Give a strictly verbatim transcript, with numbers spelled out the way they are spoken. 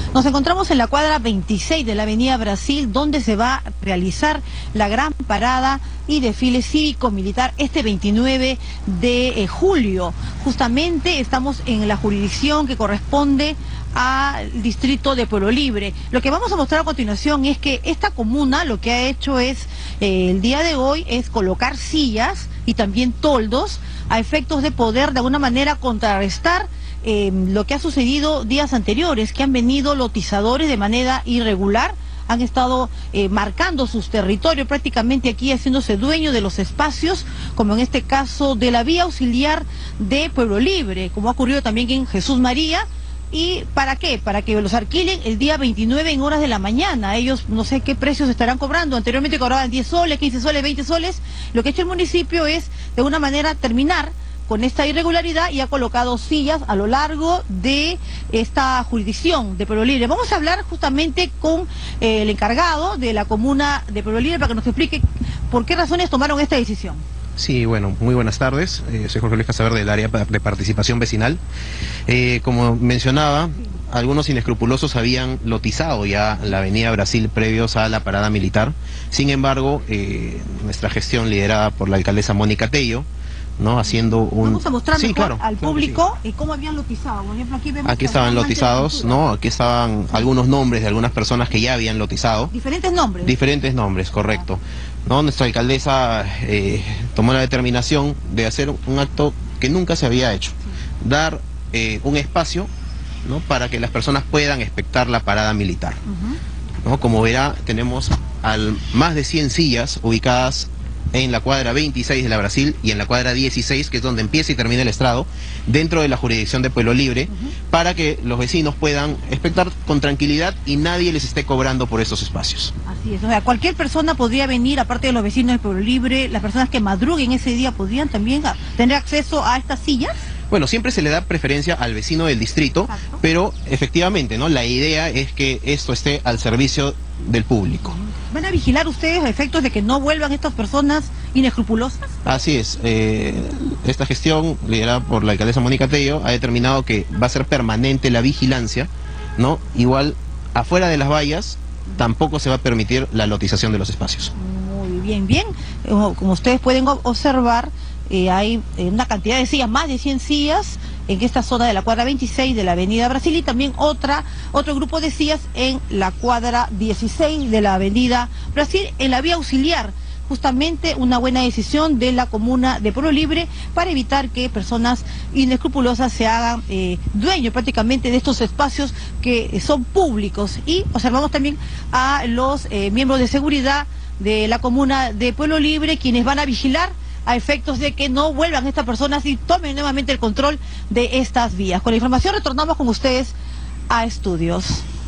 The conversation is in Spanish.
Nos encontramos en la cuadra veintiséis de la avenida Brasil, donde se va a realizar la gran parada y desfile cívico-militar este veintinueve de julio. Justamente estamos en la jurisdicción que corresponde al distrito de Pueblo Libre. Lo que vamos a mostrar a continuación es que esta comuna lo que ha hecho es, eh, el día de hoy, es colocar sillas y también toldos a efectos de poder de alguna manera contrarrestar eh, lo que ha sucedido días anteriores, que han venido lotizadores de manera irregular, han estado eh, marcando sus territorios prácticamente aquí, haciéndose dueños de los espacios, como en este caso de la vía auxiliar de Pueblo Libre, como ha ocurrido también en Jesús María. ¿Y para qué? Para que los alquilen el día veintinueve en horas de la mañana. Ellos no sé qué precios estarán cobrando. Anteriormente cobraban diez soles, quince soles, veinte soles. Lo que ha hecho el municipio es, de una manera, terminar con esta irregularidad y ha colocado sillas a lo largo de esta jurisdicción de Pueblo Libre. Vamos a hablar justamente con eh, el encargado de la comuna de Pueblo Libre para que nos explique por qué razones tomaron esta decisión. Sí, bueno, muy buenas tardes. Eh, soy Jorge Luis Casaver del área de participación vecinal. Eh, como mencionaba, algunos inescrupulosos habían lotizado ya la avenida Brasil previos a la parada militar. Sin embargo, eh, nuestra gestión liderada por la alcaldesa Mónica Tello, ¿no? Haciendo un... Vamos a mostrar sí, mejor claro, al claro público sí. Cómo habían lotizado. Por ejemplo, aquí vemos aquí estaban lotizados, ¿no? Aquí estaban algunos nombres de algunas personas que ya habían lotizado. Diferentes nombres. Diferentes nombres, correcto. ¿No? Nuestra alcaldesa eh, tomó la determinación de hacer un acto que nunca se había hecho. Sí. Dar eh, un espacio, ¿no? Para que las personas puedan expectar la parada militar. Uh-huh. ¿No? Como verá, tenemos al, más de cien sillas ubicadas en la cuadra veintiséis de la Brasil y en la cuadra dieciséis, que es donde empieza y termina el estrado, dentro de la jurisdicción de Pueblo Libre, uh-huh, para que los vecinos puedan expectar con tranquilidad y nadie les esté cobrando por estos espacios. Así es, o sea, cualquier persona podría venir, aparte de los vecinos de Pueblo Libre, las personas que madruguen ese día podrían también tener acceso a estas sillas. Bueno, siempre se le da preferencia al vecino del distrito, exacto, pero efectivamente, ¿no? La idea es que esto esté al servicio del público. ¿Van a vigilar ustedes a efectos de que no vuelvan estas personas inescrupulosas? Así es. Eh, esta gestión, liderada por la alcaldesa Mónica Tello, ha determinado que va a ser permanente la vigilancia, ¿no? Igual, afuera de las vallas, tampoco se va a permitir la lotización de los espacios. Muy bien, bien. Como ustedes pueden observar, eh, hay una cantidad de sillas, más de cien sillas, en esta zona de la cuadra veintiséis de la avenida Brasil, y también otra, otro grupo de sillas en la cuadra dieciséis de la avenida Brasil, en la vía auxiliar. Justamente una buena decisión de la comuna de Pueblo Libre para evitar que personas inescrupulosas se hagan eh, dueños prácticamente de estos espacios que son públicos. Y observamos también a los eh, miembros de seguridad de la comuna de Pueblo Libre, quienes van a vigilar a efectos de que no vuelvan estas personas y tomen nuevamente el control de estas vías. Con la información retornamos con ustedes a estudios.